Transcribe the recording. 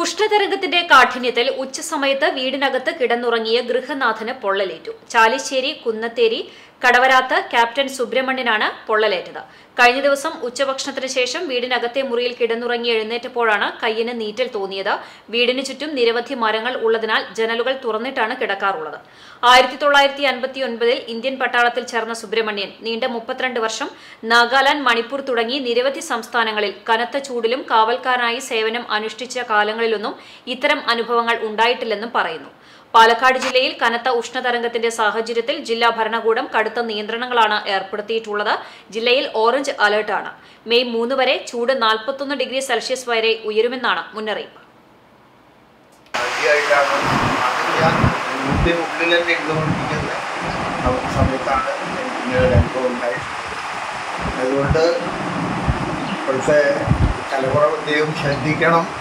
ഉഷ്ണതരംഗത്തിന്റെ കാഠിന്യത്തിൽ ഉച്ചസമയത്ത് വീടിനകത്ത് കിടന്നുറങ്ങിയ ഗൃഹനാഥന് പൊള്ളലേറ്റു. ചാലിശ്ശേരി കുന്നത്തേരി കടവരാത്ത് ക്യാപ്റ്റൻ സുബ്രഹ്മണ്യനാണ് പൊള്ളലേറ്റത്. കഴിഞ്ഞ ദിവസം ഉച്ചഭക്ഷണത്തിന് ശേഷം വീടിനകത്തെ മുറിയിൽ കിടന്നുറങ്ങി എഴുന്നേറ്റപ്പോഴാണ് കയ്യിന് നീറ്റൽ തോന്നിയത്. വീടിന് ചുറ്റും നിരവധി മരങ്ങൾ ഉള്ളതിനാൽ ജനലുകൾ തുറന്നിട്ടാണ് കിടക്കാറുള്ളത്. 1959 ഇന്ത്യൻ പട്ടാളത്തിൽ ചേർന്ന സുബ്രഹ്മണ്യൻ നീണ്ട 32 വർഷം നാഗാലാൻഡ്, മണിപ്പൂർ തുടങ്ങി നിരവധി സംസ്ഥാനങ്ങളിൽ കനത്ത ചൂടിലും കാവൽക്കാരനായി സേവനം അനുഷ്ഠിച്ച കാലങ്ങളിലൊന്നും ഇത്തരം അനുഭവങ്ങൾ ഉണ്ടായിട്ടില്ലെന്നും പറയുന്നു. പാലക്കാട് ജില്ലയിൽ കനത്ത ഉഷ്ണതരംഗത്തിന്റെ സാഹചര്യത്തിൽ ജില്ലാ ഭരണകൂടം കടുത്ത നിയന്ത്രണങ്ങളാണ് ഏർപ്പെടുത്തിയിട്ടുള്ളത്. ജില്ലയിൽ ഓറഞ്ച് അലർട്ടാണ്. മെയ് 3 വരെ ചൂട് 41 ഡിഗ്രി സെൽഷ്യസ് വരെ ഉയരുമെന്നാണ് മുന്നറിയിപ്പ്. അതുകൊണ്ട് ഇപ്പോഴത്തെ തലമുറ പ്രത്യേകം ശ്രദ്ധിക്കണം.